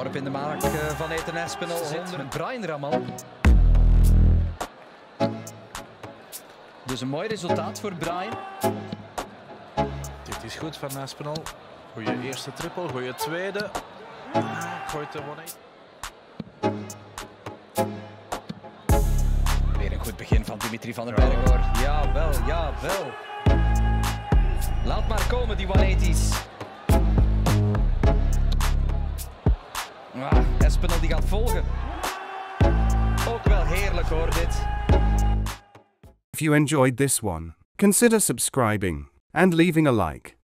Worp in de mark van Ethan Espinel. Met Brian Raman. Dus een mooi resultaat voor Brian. Dit is goed van Espinel. Goeie eerste triple, goeie tweede. Gooit de 1-1. Weer een goed begin van Dimitri van den Berg hoor. Jawel, jawel. Laat maar komen die 180's. Espinel die gaat volgen. Ook wel heerlijk hoor dit. If you enjoyed this one, consider subscribing and leaving a like.